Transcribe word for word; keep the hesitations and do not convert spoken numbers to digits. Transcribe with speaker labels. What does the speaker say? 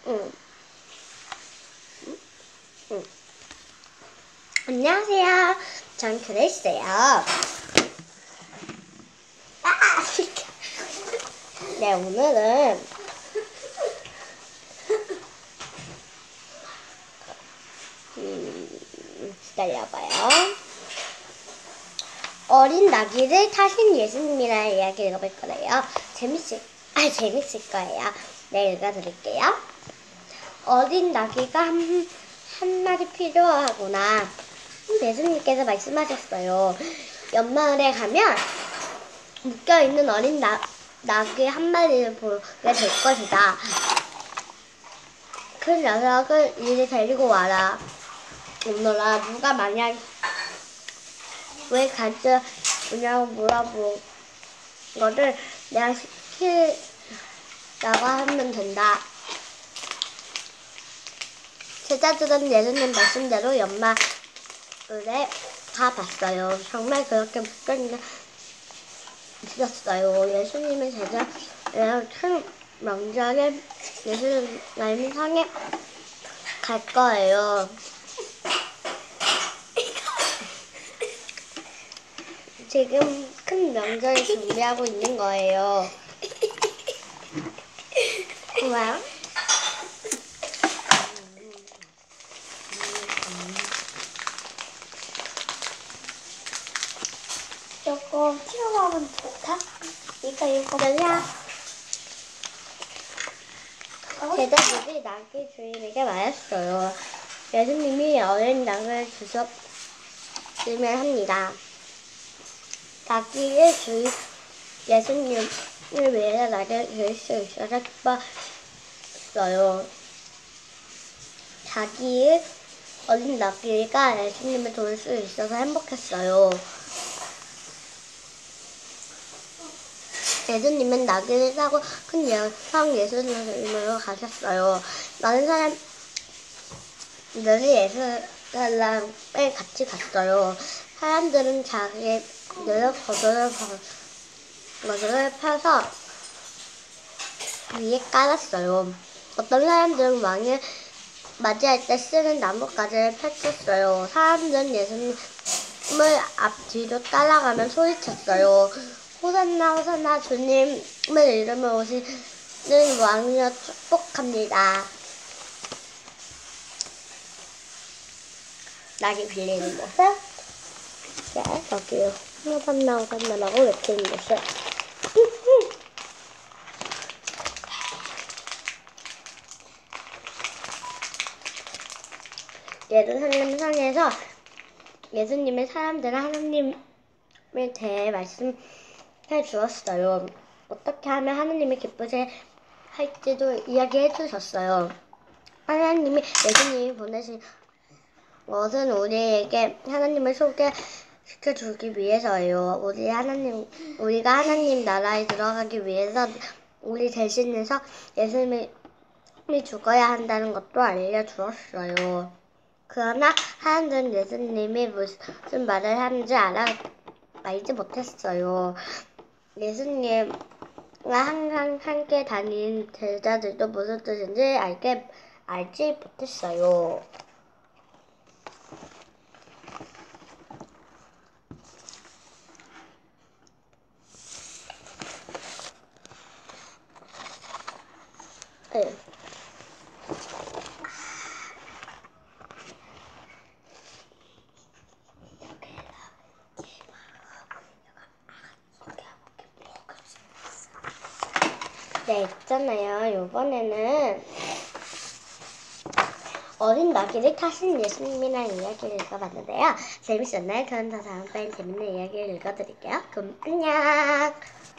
Speaker 1: 응. 응. 응. 안녕하세요. 전 그레이스예요. 아! 네, 오늘은 음, 기다려봐요. 어린 나귀를 타신 예수님이라는 이야기 읽어볼 거예요. 재밌을, 아, 재밌을 거예요. 네, 읽어드릴게요. 어린 나귀가 한, 한 마리 필요하구나. 예수님께서 말씀하셨어요. 옆마을에 가면 묶여있는 어린 나, 나귀 한 마리를 보게 될 것이다. 그 녀석을 이리 데리고 와라. 오너라, 누가 만약 왜 가져오냐고 물어본 거를 내가 시키라고 하면 된다. 제자들은 예수님 말씀대로 연마을에 가봤어요. 정말 그렇게 묶여있는 있었어요. 예수님의 제자들은 큰 명절에 예수님 성에 갈 거예요. 지금 큰 명절 준비하고 있는 거예요. 뭐야?
Speaker 2: 조금 튀어나오면 좋다? 이거 이거
Speaker 1: 그래야 제자들이 나귀 주인에게 말했어요. 예수님이 어린 낙을 주셨으면 합니다. 나귀의 주인 예수님을 위해서 낙을 줄 수 있어서 기뻤어요. 자기의 어린 나귀가 예수님을 도울 수 있어서 행복했어요. 예수님은 나귀를 타고 큰 여성 예수님으로 가셨어요. 많은 사람들이 예수님에 같이 갔어요. 사람들은 자기들 겉옷을 겉옷을 펴서 위에 깔았어요. 어떤 사람들은 왕을 맞이할 때 쓰는 나뭇가지를 펼쳤어요. 사람들은 예수님을 앞뒤로 따라가며 소리쳤어요. 호산나 호산나 주님을 이름으로 오시는 왕이여 축복합니다. 낙이 빌리는 모습. 네, 여기요. 호산나 호산나라고 외치는 모습. 예루살렘 성에서 예수님의 사람들은 하나님에 대해 말씀해 주었어요. 어떻게 하면 하나님이 기쁘게 할지도 이야기해 주셨어요. 하나님이 예수님이 보내신 것은 우리에게 하나님을 소개시켜 주기 위해서예요. 우리 하나님, 우리가 하나님 나라에 들어가기 위해서 우리 대신해서 예수님이 죽어야 한다는 것도 알려주었어요. 그러나 사람들은 예수님이 무슨 말을 하는지 알아, 알지 못했어요. 예수님과 항상 함께 다닌 제자들도 무슨 뜻인지 알게, 알지 못했어요. 네. 네, 있잖아요. 이번에는 어린 나귀를 타신 예수님이라는 이야기를 읽어봤는데요. 재밌었나요? 그럼 더 다음번에 재밌는 이야기를 읽어드릴게요. 그럼 안녕!